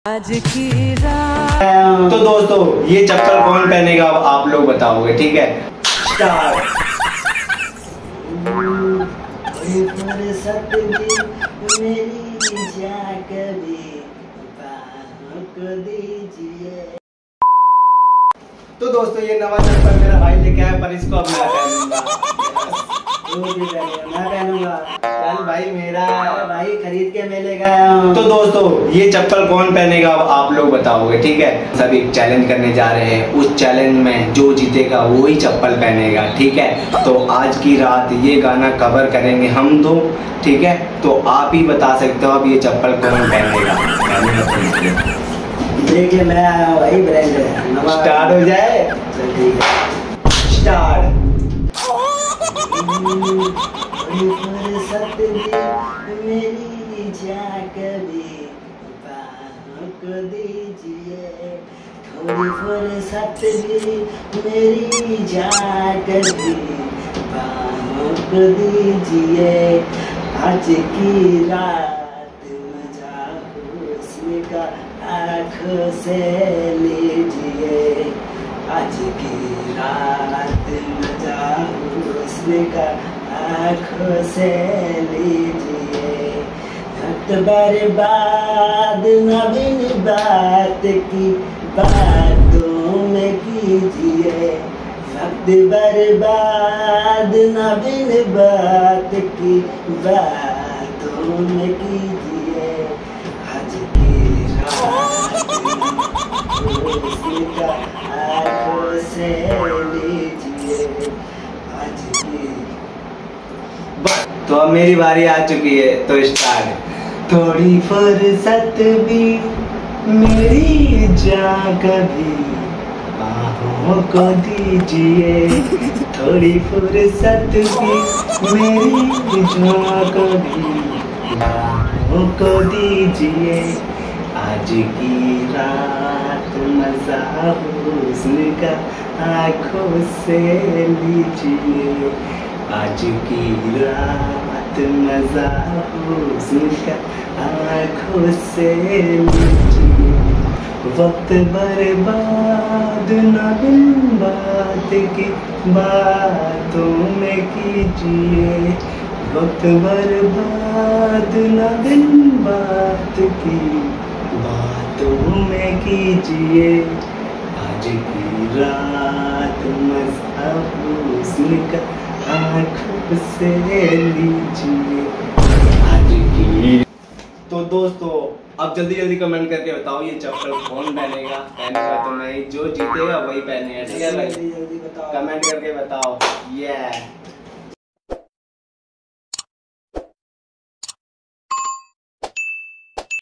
आज की रात। तो दोस्तों ये चप्पल कौन पहनेगा अब आप लोग बताओगे, ठीक है? स्टार्ट। तो दोस्तों ये नवा चप्पल मेरा भाई लेके आया, पर इसको अब मैं पहनूंगा। चल भाई, मेरा भाई खरीद के मैं लेके आया हूँ। तो दोस्तों ये चप्पल कौन पहनेगा अब आप लोग बताओगे, ठीक है? सभी चैलेंज करने जा रहे हैं, उस चैलेंज में जो जीतेगा वो ही चप्पल पहनेगा, ठीक है? तो आज की रात ये गाना कवर करेंगे हम दो, ठीक है? तो आप ही बता सकते हो अब ये चप्पल कौन पहनेगा। देखिए मैं आया हूँ भाई, ब्रांड स्टार्ट हो जाए। स्टार्ट। मेरी कभी को दीजिए, थोड़ी फुर्सत भी मेरी कभी को दीजिए। आज की रात मजा हुस्न का आँखों से लीजिए। आज की रात मजा हुस्न का आँखों से लीजिए। वक्त बर्बाद न बिन बात की बातों में कीजिए। वक्त बर्बाद न बिन बात की बातों में कीजिए। आज की रात हुस्न का आँखों से लीजिए। आज की तो अब मेरी बारी आ चुकी है, तो स्टार्ट। थोड़ी फुर्सत भी मेरी कभी बाहों को दीजिए। थोड़ी फुर्सत भी मेरी कभी बाहों को दीजिए। आज की रात मजा हुस्न का आँखों से लीजिए। आज की रात मजा हुस्न का आँखों से लीजिए। वक्त बर्बाद न बिन बात की बातों में कीजिए। वक्त बर्बाद न बिन बात की बातों में कीजिए। आज की रात मजा हुस्न का आँखों से लीजिए। आज की। तो दोस्तों अब जल्दी जल्दी कमेंट करके बताओ ये चप्पल कौन पहनेगा तो नहीं, जो जीतेगा वही पहनेगा, ठीक है भाई? जल्दी बताओ, कमेंट करके बताओ। ये